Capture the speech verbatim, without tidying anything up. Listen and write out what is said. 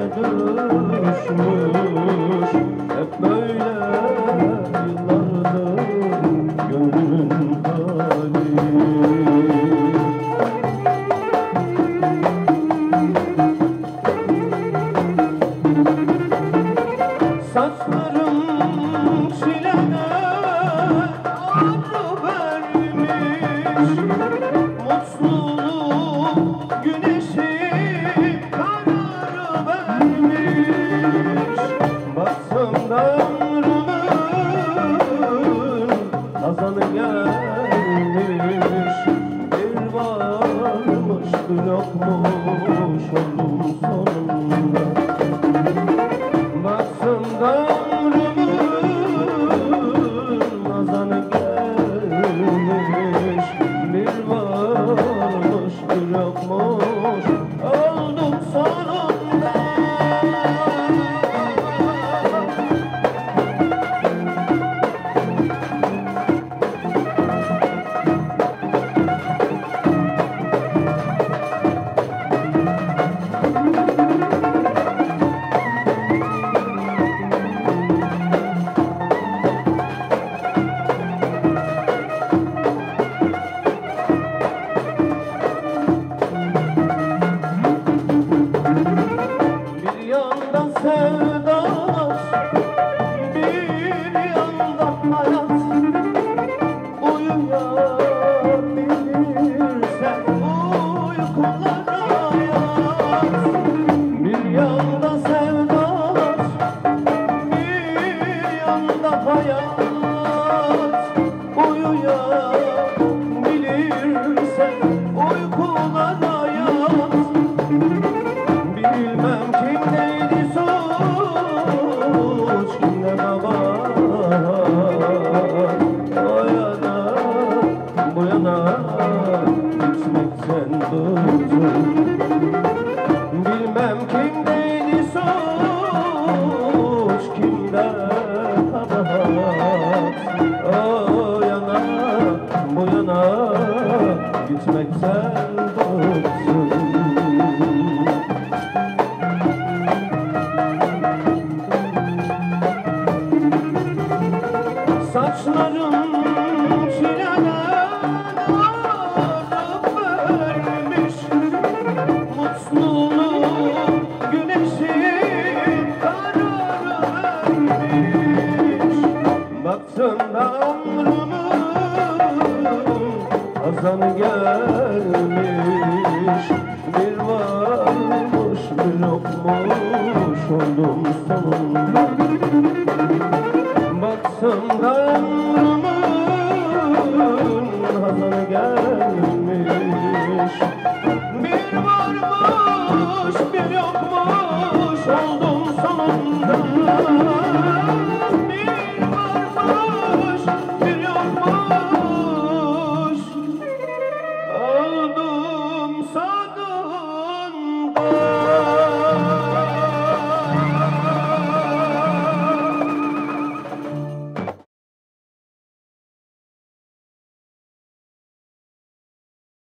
düşmüş. Hep böyle yıllardır gönlümün hali. Saçlarım çilede ağrı vermiş, mutluluk güneşi kararı vermiş. Baksam da ömrümün hazanı gelmiş, bir varmış bir yokmuş oldum sonunda. Baksam da ömrümün hazanı gelmiş, bir varmış bir yokmuş oldum sonunda. Bir yanda sevdalar, bir yanda hayat. Uyuyabilirsen uykulara yat. Bir yanda sevdalar, bir yanda hayat. Uyuyabilirsen uykulara yat. Bilmem kimdeydi suç, kimde kabahat. O yana bu yana gitmekten bıktım. Bilmem kimdeydi suç, kimde kabahat. O yana bu yana gitmekten bıktım. Saçlarım çileden ağrı vermiş, mutluluk güneşi kararı vermiş. Baktım da ömrümün hazanı gelmiş,